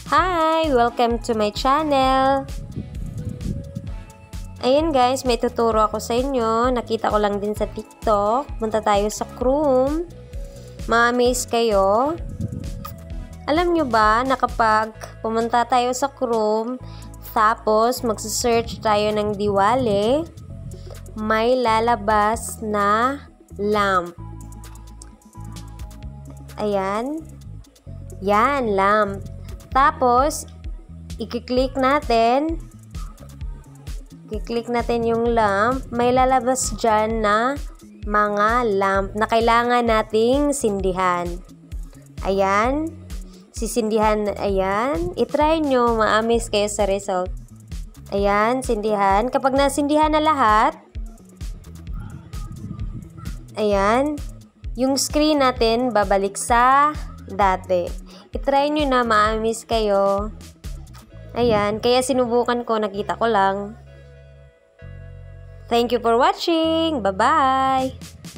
Hi! Welcome to my channel! Ayan guys, may tuturo ako sa inyo. Nakita ko lang din sa TikTok. Punta tayo sa Chrome. Ma-amaze kayo. Alam nyo ba na kapag pumunta tayo sa Chrome, tapos magsa-search tayo ng Diwali, may lalabas na lamp. Ayan. Yan, lamp. Tapos, i-click natin yung lamp. May lalabas dyan na mga lamp na kailangan nating sindihan. Ayan. Sisindihan, ayan. I-try nyo, ma-amaze kayo sa result. Ayan, sindihan. Kapag nasindihan na lahat, ayan, yung screen natin babalik sa dati. I-try nyo na, ma-amaze kayo. Ayan, kaya sinubukan ko, nakita ko lang. Thank you for watching. Bye-bye!